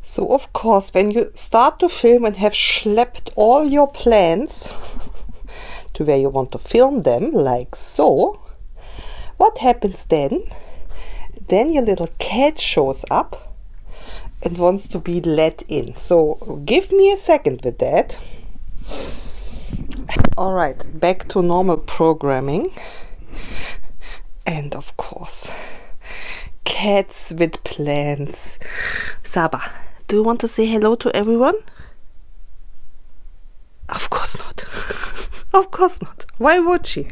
So of course, when you start to film and have schlepped all your plants to where you want to film them, like so, what happens then? Then your little cat shows up and wants to be let in. So give me a second with that. Alright, back to normal programming. And of course, cats with plants. Saba, do you want to say hello to everyone? Of course not. Of course not. Why would she?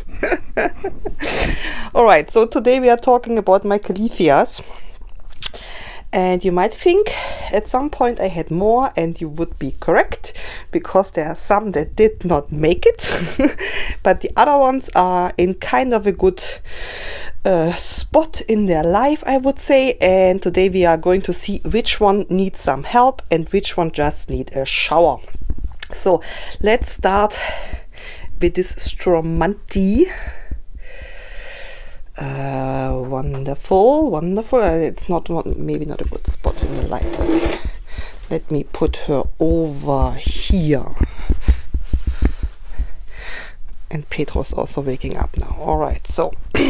Alright, so today we are talking about my caletheas. And you might think at some point I had more, and you would be correct, because there are some that did not make it. But the other ones are in kind of a good spot in their life, I would say. And today we are going to see which one needs some help and which one just need a shower. So let's start with this Stramante. Wonderful, wonderful. It's not maybe not a good spot in the light. Okay. Let me put her over here. And Petro's also waking up now. All right, so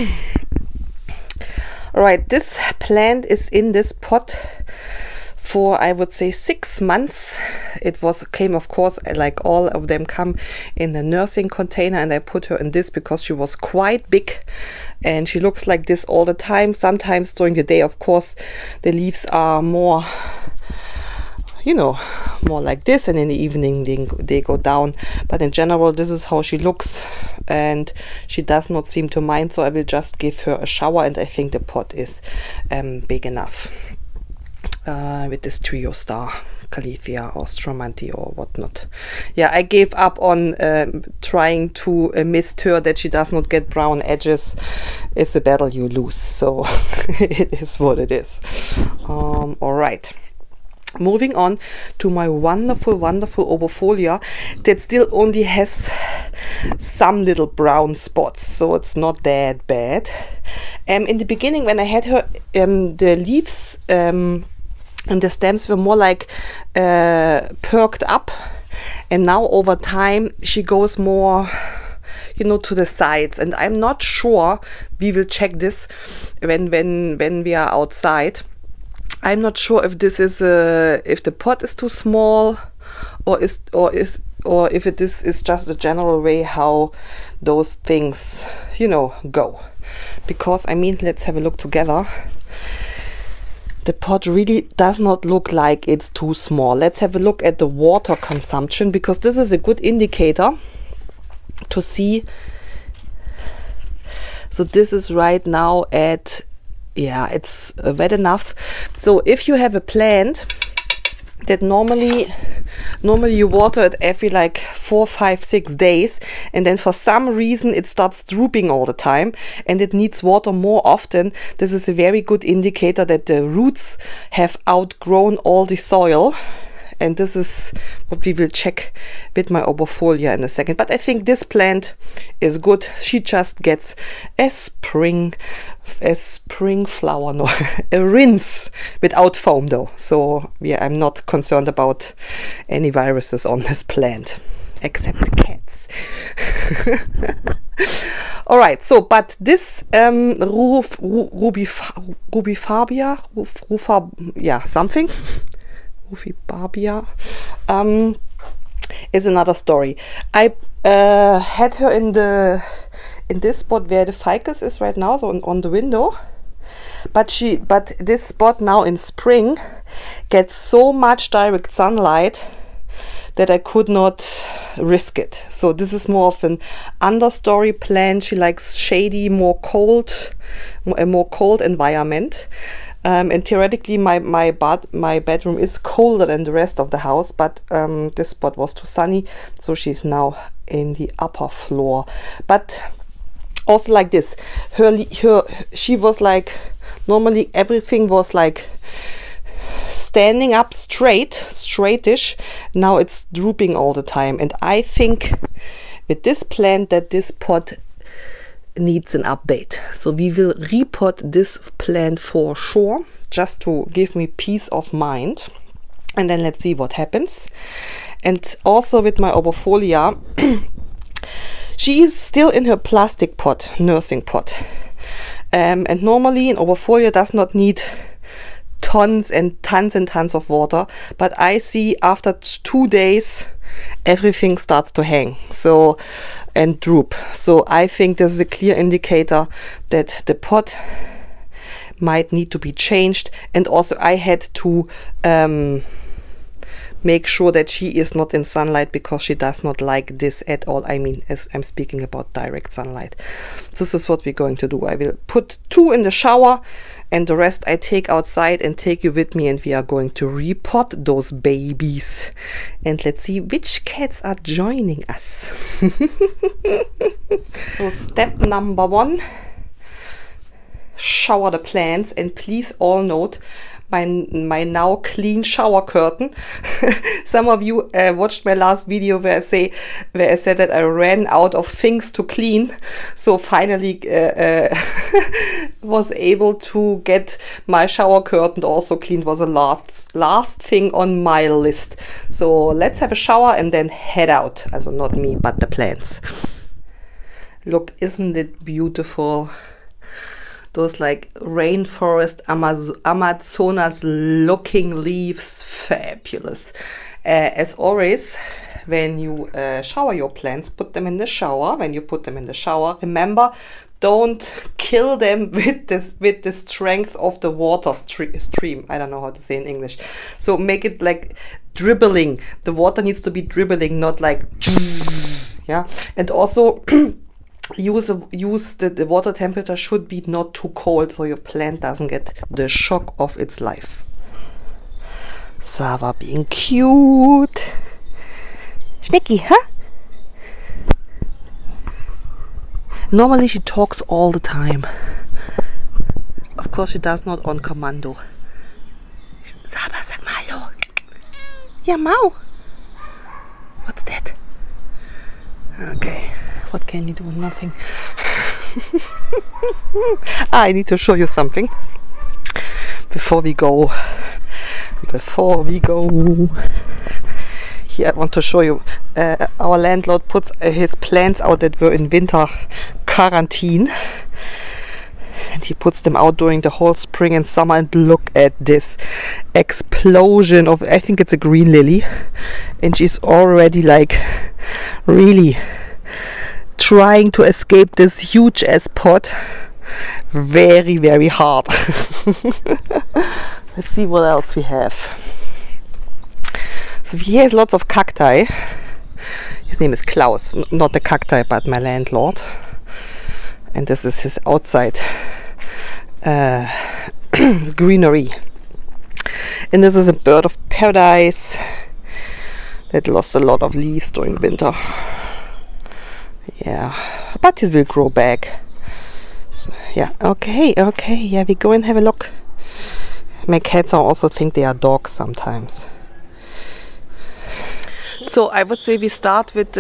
all right, this plant is in this pot for, I would say, 6 months. It came, of course, like all of them come in a nursing container, and I put her in this because she was quite big, and she looks like this all the time. Sometimes during the day, of course, the leaves are more, you know, more like this, and in the evening they go down. But in general, this is how she looks, and she does not seem to mind, so I will just give her a shower, and I think the pot is big enough. With this trio star Calethea or Stramante or whatnot. Yeah, I gave up on trying to mist her that she does not get brown edges. It's a battle you lose, so it is what it is. All right. Moving on to my wonderful, wonderful Obofolia that still only has some little brown spots, so it's not that bad. In the beginning, when I had her, the leaves and the stems were more like perked up, and now over time she goes more, you know, to the sides. And I'm not sure, we will check this when we are outside. I'm not sure if this is if the pot is too small, or if this is just a general way how those things, you know, go. Because I mean, let's have a look together. The pot really does not look like it's too small. Let's have a look at the water consumption, because this is a good indicator to see. So this is right now at, yeah, it's wet enough. So if you have a plant that normally you water it every like 4, 5, 6 days, and then for some reason it starts drooping all the time and it needs water more often, this is a very good indicator that the roots have outgrown all the soil. And this is what we will check with my Obofolia in a second. But I think this plant is good. She just gets a spring flower, no, a rinse without foam though. So yeah, I'm not concerned about any viruses on this plant, except cats. All right, so but this rubifabia, yeah, something. Rubifabia is another story. I had her in this spot where the ficus is right now, so on the window. But this spot now in spring gets so much direct sunlight that I could not risk it. So this is more of an understory plant. She likes shady, more cold environment. And theoretically my bedroom is colder than the rest of the house, but this spot was too sunny, so she's now in the upper floor. But also like this, she was like, normally everything was like standing up straightish. Now it's drooping all the time, and I think with this plant that this pot needs an update. So we will repot this plant for sure, just to give me peace of mind. and then let's see what happens. And also with my Oberfolia, she is still in her plastic pot, nursing pot. And normally an Oberfolia does not need tons and tons and tons of water, but I see after 2 days everything starts to hang and droop. So I think this is a clear indicator that the pot might need to be changed. And also I had to make sure that she is not in sunlight, because she does not like this at all. I mean, as I'm speaking about direct sunlight. This is what we're going to do. I will put 2 in the shower, and the rest I take outside and take you with me, and we are going to repot those babies. And let's see which cats are joining us. So step number 1, shower the plants. And please all note my now clean shower curtain. Some of you watched my last video where I said that I ran out of things to clean, so finally was able to get my shower curtain also cleaned. Was a last thing on my list. So let's have a shower and then head out. Also not me, but the plants. Look, isn't it beautiful? Those like rainforest Amazonas looking leaves, fabulous. As always, when you shower your plants, put them in the shower. When you put them in the shower, remember, don't kill them with the strength of the water stream. I don't know how to say in English. So make it like dribbling. The water needs to be dribbling, not like yeah. And also use the water temperature should be not too cold, so your plant doesn't get the shock of its life. Sava being cute. Schnicky, huh? Normally she talks all the time. Of course she does not on commando. Sava, sag mal hallo. Ja, Mau. What's that? Okay. What can you do? Nothing. I need to show you something before we go. Here I want to show you. Our landlord puts his plants out that were in winter quarantine, and he puts them out during the whole spring and summer. And look at this explosion of, I think it's a green lily, and she's already like really trying to escape this huge ass pot very, very hard. Let's see what else we have. So he has lots of cacti. His name is Klaus, not the cacti but my landlord. And this is his outside greenery. And this is a bird of paradise that lost a lot of leaves during winter. Yeah, but it will grow back. So, yeah, okay, yeah, we go and have a look. My cats also think they are dogs sometimes. So I would say we start with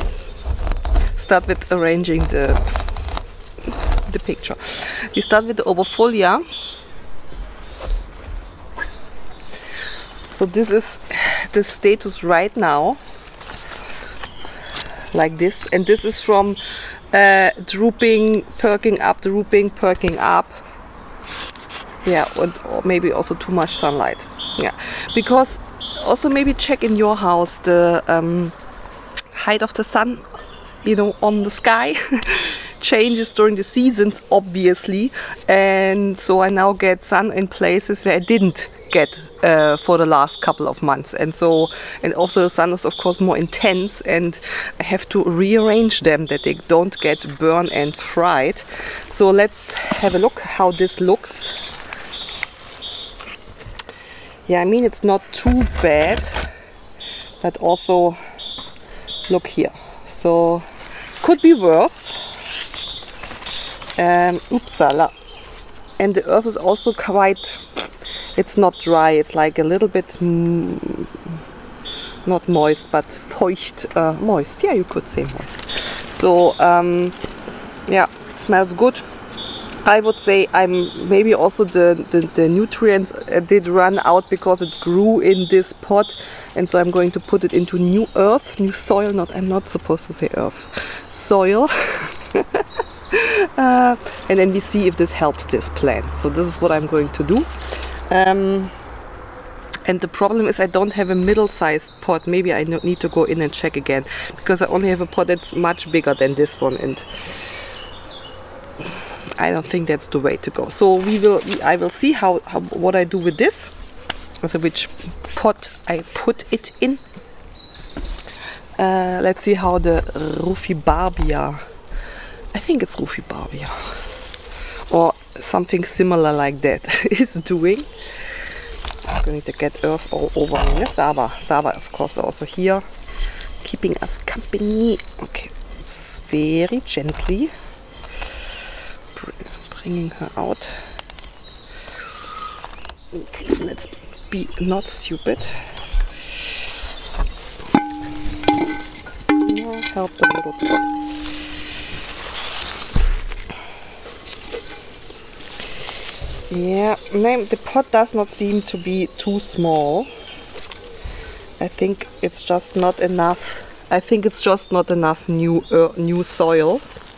arranging the picture. We start with the Oberfolia. So this is the status right now. Like this, and this is from drooping, perking up, drooping, perking up. Yeah, or maybe also too much sunlight. Yeah, because also maybe check in your house the height of the sun, you know, on the sky. Changes during the seasons, obviously, and so I now get sun in places where I didn't get for the last couple of months, and also the sun is of course more intense, and I have to rearrange them that they don't get burned and fried. So let's have a look how this looks. Yeah, I mean, it's not too bad, but also look here, so could be worse. Upsala. And the earth is also quite, it's not dry, it's like a little bit not moist but feucht, moist, yeah, you could say moist. So yeah, it smells good. I would say maybe also the nutrients did run out because it grew in this pot, and so I'm going to put it into new soil. I'm not supposed to say earth, soil. And then we see if this helps this plant. So this is what I'm going to do. And the problem is I don't have a middle-sized pot. Maybe I need to go in and check again, because I only have a pot that's much bigger than this one, and I don't think that's the way to go. So I will see what I do with this, also which pot I put it in. Let's see how the Rufibarbia, I think it's Rufibarbia or something similar like that, is doing. I'm going to get earth all over me. Sava of course also here, keeping us company. Okay, it's very gently bringing her out. Okay, let's be not stupid. Help the little pot. Yeah, the pot does not seem to be too small. I think it's just not enough. I think it's just not enough new soil.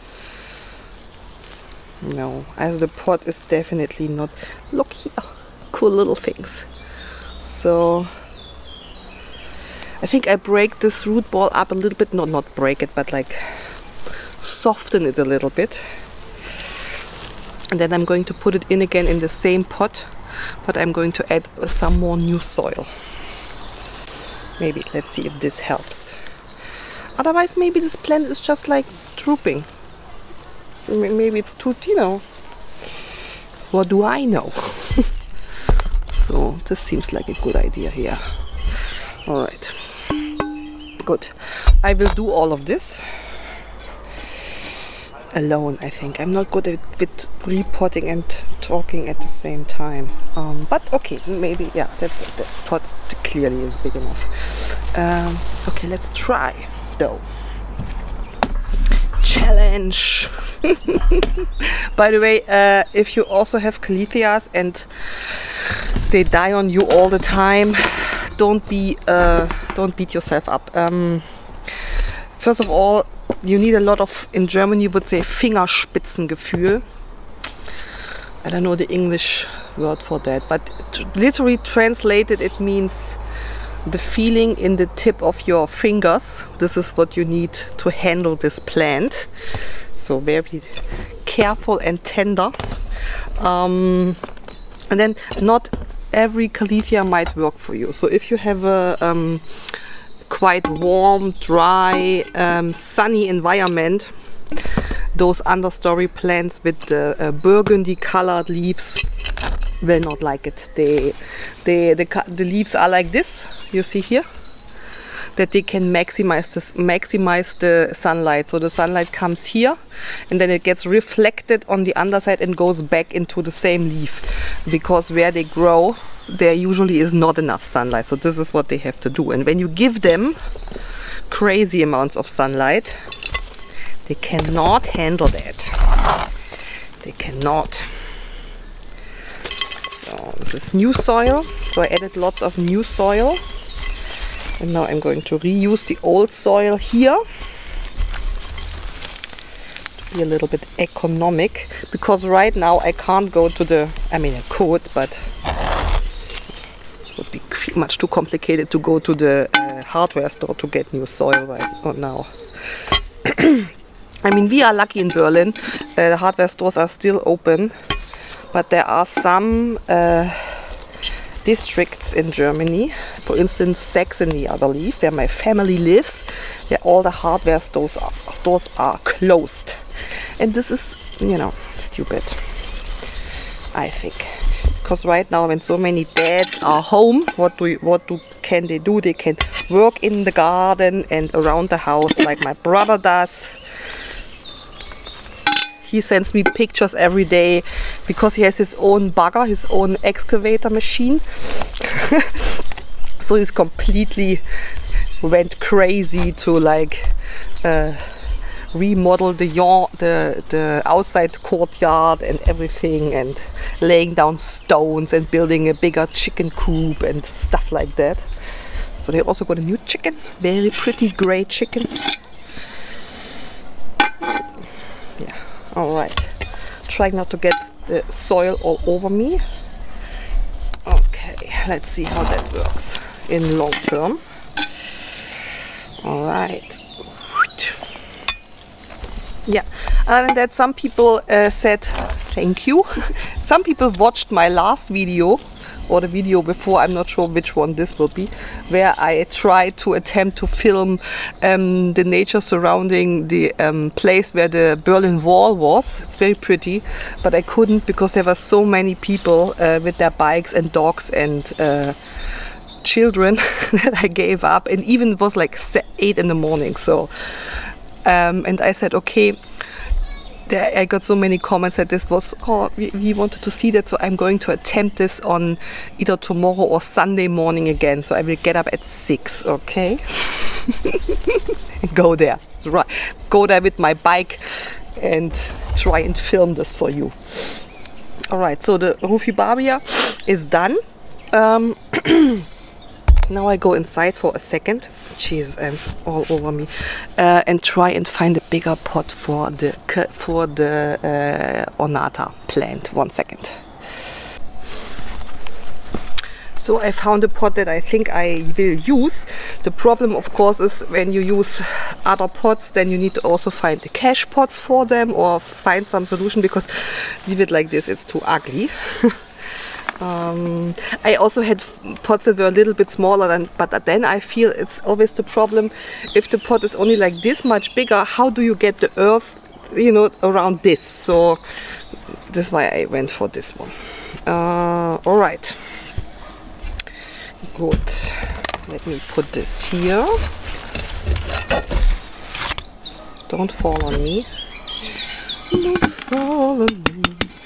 No, as the pot is definitely not. Look here, cool little things. So I think I break this root ball up a little bit. Not break it, but like soften it a little bit. And then I'm going to put it in again in the same pot, but I'm going to add some more new soil. Maybe, let's see if this helps. Otherwise, maybe this plant is just like drooping. Maybe it's too, what do I know? So this seems like a good idea here. All right, good. I will do all of this alone, I think. I'm not good with repotting and talking at the same time. But okay, maybe, yeah, that's it. The pot clearly is big enough. Okay, let's try though. Challenge! By the way, if you also have caletheas and they die on you all the time, don't beat yourself up. First of all, you need a lot of, in German you would say Fingerspitzengefühl. I don't know the English word for that, but literally translated it means the feeling in the tip of your fingers. This is what you need to handle this plant. So very careful and tender. And then not every caletheia might work for you. So if you have a quite warm, dry, sunny environment, those understory plants with the burgundy colored leaves will not like it. The leaves are like this, you see here, that they can maximize the sunlight. So the sunlight comes here and then it gets reflected on the underside and goes back into the same leaf, because where they grow there usually is not enough sunlight. So this is what they have to do. And when you give them crazy amounts of sunlight, they cannot handle that. They cannot. So this is new soil. So I added lots of new soil. And now I'm going to reuse the old soil here. To be a little bit economic. Because right now I can't go to the, I mean I could, but it would be much too complicated to go to the hardware store to get new soil right now. I mean, we are lucky in Berlin. The hardware stores are still open, but there are some districts in Germany, for instance Saxony, I believe, where my family lives, where all the hardware stores are closed. And this is, you know, stupid, I think. Because right now, when so many dads are home, what can they do? They can work in the garden and around the house, like my brother does. He sends me pictures every day because he has his own bagger, his own excavator machine. So he's completely went crazy to like remodel the outside courtyard and everything, and laying down stones and building a bigger chicken coop and stuff like that. So they also got a new chicken, very pretty gray chicken. Yeah, all right. Trying not to get the soil all over me. Okay, let's see how that works in long term. All right. Yeah, other than that, some people said thank you. Some people watched my last video, or the video before, I'm not sure which one this will be, where I tried to attempt to film the nature surrounding the place where the Berlin Wall was. It's very pretty, but I couldn't because there were so many people with their bikes and dogs and children that I gave up, and even it was like 8 in the morning. So and I said, okay, I got so many comments that this was, oh, we wanted to see that, so I'm going to attempt this on either tomorrow or Sunday morning again. So I will get up at 6, okay? Go there, right? Go there with my bike and try and film this for you. All right, so the Rhubarbier is done. Now I go inside for a second. Jesus, I'm all over me. And try and find a bigger pot for the Ornata plant. 1 second. So I found a pot that I think I will use. The problem, of course, is when you use other pots, then you need to also find the cache pots for them, or find some solution, because leave it like this, it's too ugly. I also had pots that were a little bit smaller, but then I feel it's always the problem, if the pot is only like this much bigger, how do you get the earth, you know, around this? So that's why I went for this one. All right, good. Let me put this here. Don't fall on me. Don't fall on me.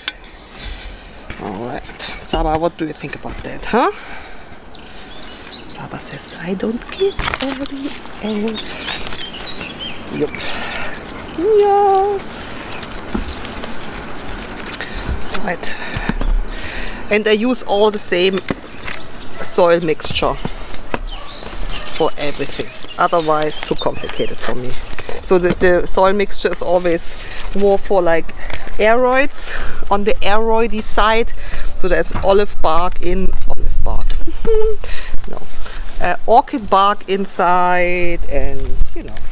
All right, Saba, what do you think about that, huh? Saba says, I don't give any egg. Yep. Yes. Right. And I use all the same soil mixture for everything. Otherwise, too complicated for me. So the soil mixture is always more for like aeroids, on the aeroidy side. So there's olive bark in olive bark. No, orchid bark inside, and you know.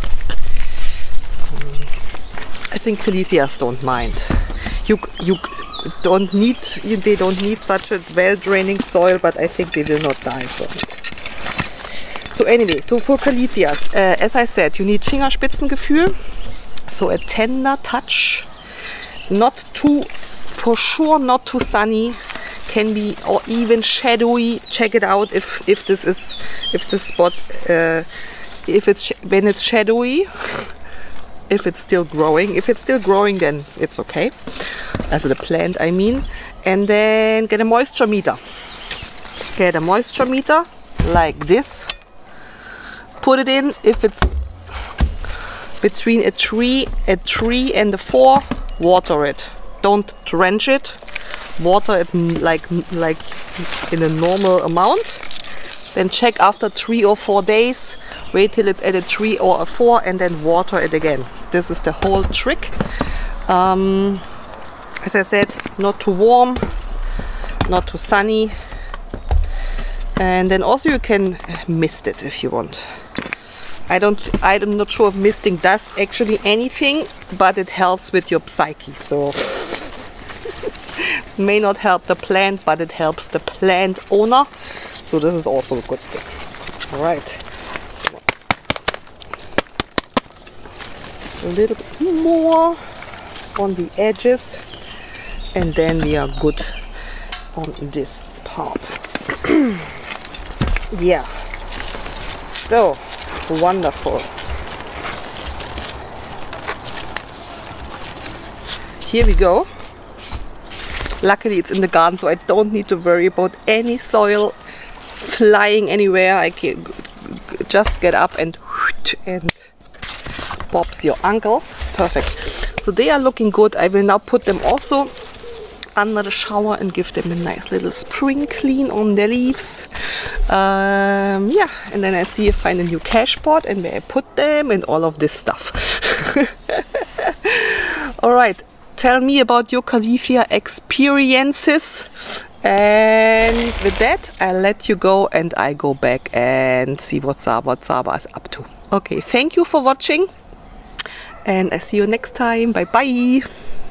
I think Caletheas don't mind. You don't need, they don't need such a well-draining soil, but I think they will not die from it. So anyway, so for Caletheas, as I said, you need Fingerspitzengefühl, so a tender touch, not too, for sure not too sunny, can be, or even shadowy. Check it out if the spot, if it's when it's shadowy, if it's still growing. If it's still growing, then it's okay. Also the plant, I mean. And then get a moisture meter. Get a moisture meter like this. Put it in if it's between a tree and the 4. Water it. Don't drench it. Water it like in a normal amount. Then check after 3 or 4 days. Wait till it's at a 3 or a 4 and then water it again. This is the whole trick. As I said, not too warm, not too sunny. And then also you can mist it if you want. I'm not sure if misting does actually anything, but it helps with your psyche. So may not help the plant, but it helps the plant owner. So this is also a good thing. All right. A little bit more on the edges, and then we are good on this part. Yeah. So wonderful. Here we go. Luckily it's in the garden, so I don't need to worry about any soil flying anywhere. I can just get up and Bob's your uncle. Perfect. So they are looking good. I will now put them also under the shower and give them a nice little spring clean on their leaves. Yeah, and then I see if I find a new cache pot and where I put them and all of this stuff. Alright, tell me about your Califia experiences. And with that, I'll let you go and I go back and see what Saba is up to. Okay, thank you for watching and I see you next time. Bye bye.